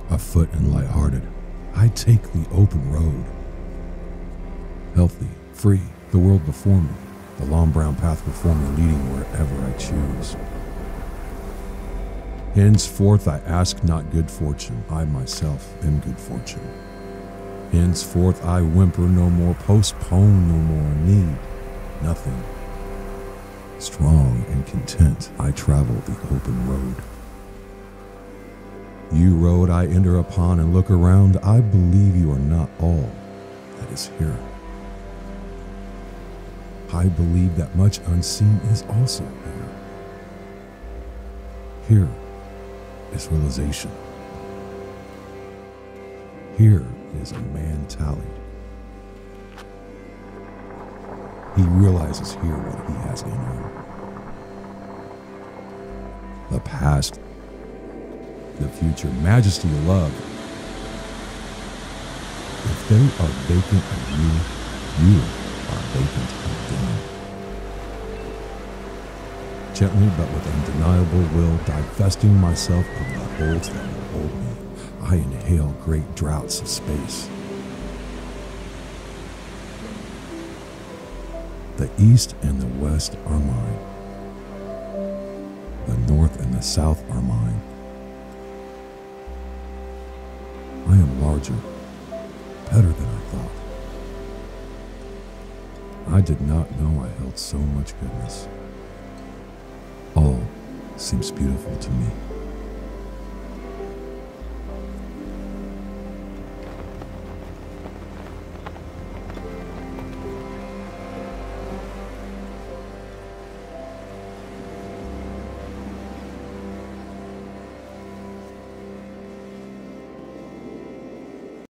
Afoot and lighthearted, I take the open road. Healthy, free, the world before me, the long brown path before me leading wherever I choose. Henceforth I ask not good fortune, I myself am good fortune. Henceforth I whimper no more, postpone no more, need nothing. Strong and content I travel the open road. You road I enter upon and look around, I believe you are not all that is here. I believe that much unseen is also here. Here is realization. Here is a man tallied. He realizes here what he has in him. The past, the future, majesty, love. If they are vacant of you, you are vacant of them. Gently but with undeniable will, divesting myself of the holds that will hold me, I inhale great draughts of space. The east and the west are mine. The north and the south are mine. I am larger, better than I thought. I did not know I held so much goodness. All seems beautiful to me.